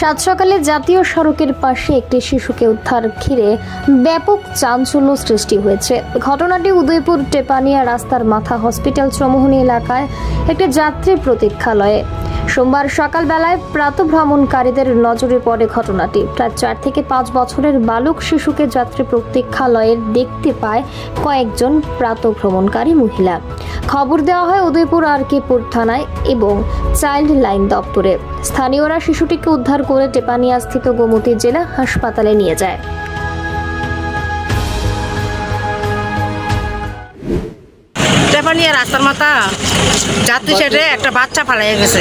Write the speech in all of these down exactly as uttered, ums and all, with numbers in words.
সাত সকালে জাতীয় সড়কের পাশে একটি শিশুকে উদ্ধার ঘিরে ব্যাপক চাঞ্চল্য সৃষ্টি হয়েছে। ঘটনাটি উদয়পুর টেপানিয়া রাস্তার মাথা হসপিটাল চৌমুহনী এলাকায় একটি যাত্রী প্রতীক্ষালয়ে। সোমবার সকালবেলায় প্রাতঃভ্রমণকারীদের নজরে পড়ে ঘটনাটি। প্রায় চার থেকে পাঁচ বছরের বালক শিশুকে যাত্রী প্রতীক্ষালয়ে দেখতে পায় কয়েকজন প্রাতঃভ্রমণকারী মহিলা। খবর দেওয়া হয় উদয়পুর আর কেপুর থানায় এবং চাইল্ড লাইন দপ্তরে। স্থানীয়রা শিশুটিকে উদ্ধার করে টেপানিয়া স্থিত গোমতী জেলা হাসপাতালে নিয়ে যায়। টেপানিয়া রাস্তার মাথা যাত্রী সাইডে একটা বাচ্চা ফালাইয়া গেছে।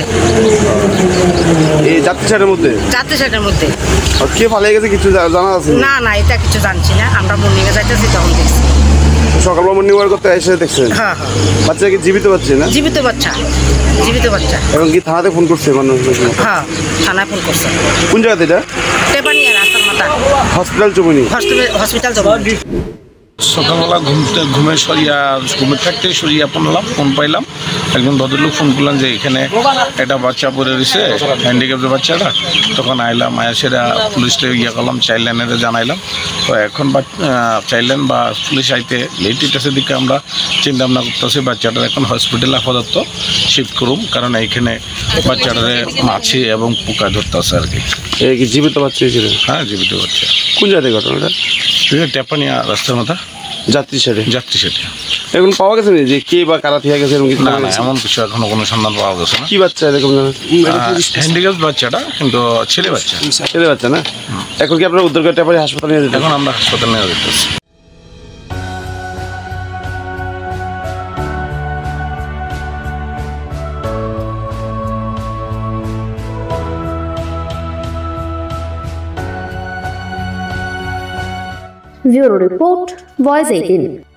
এই যাত্রী সাইডের মধ্যে যাত্রী সাইডের মধ্যে কে ফালাইয়া গেছে কিছু জানা আছে? না না এটা কিছু জানছি না, আমরা মর্নিং এ যাইতেছি তখন দেখছি। সকালবেলা মর্নিং ওয়াক করতে এসে দেখছেন? হ্যাঁ হ্যাঁ। বাচ্চা কি জীবিত বাচ্চা না? জীবিত বাচ্চা, জীবিত বাচ্চা। এবং কি থানাতে ফোন করছে মানুষ? হ্যাঁ থানায় ফোন করছে। কোন জায়গাতে এটা? টেপানিয়া রাস্তার মাথা হসপিটাল চৌমুহনী। হসপিটাল চৌমুহনী। সকালবেলা ঘুমতে ঘুমে সরিয়া ঘুমের থাকতে সরিয়া পড়লাম, ফোন পাইলাম। একজন ভদ্রলোক ফোন করলাম যে এখানে একটা বাচ্চা পড়ে রয়েছে, হ্যান্ডিক্যাপ্টের বাচ্চাটা। তখন আইলাম, আয়া সেটা পুলিশটা ইয়ে করলাম, চাইল্ড লাইনে জানাইলাম। তো এখন চাইল্ড লাইন বা পুলিশ আইতে লেট হইতেছে দিকে আমরা চিন্তা ভাবনা করতেছি বাচ্চাটার এখন হসপিটালে আপাতত শিফট করুম, কারণ এইখানে বাচ্চাটারে মাছি এবং পোকা ধরতেছে আর কি। কি জীবিত বাচ্চা ছিল? হ্যাঁ জীবিত বাচ্চা। কোন জায়গায় ঘটনাটা? টেপানিয়া রাস্তার মাথা যাত্রী সাইডে। যাত্রী সাইডে। এখন পাওয়া গেছে যে কে বা কারা থেকে গেছে? না না এমন কিছু এখনো কোনো সন্ধান পাওয়া গেছে না। কি বাচ্চা এরকম? হ্যান্ডিক্যাপ্ট বাচ্চাটা, কিন্তু ছেলে বাচ্চা। ছেলে বাচ্চা না? এখন কি আপনারা উদ্ধার করতে পারি হাসপাতালে নিয়ে যেতে? এখন আমরা হাসপাতালে নিয়ে যেতেছি। Bureau Report, Voice eighteen.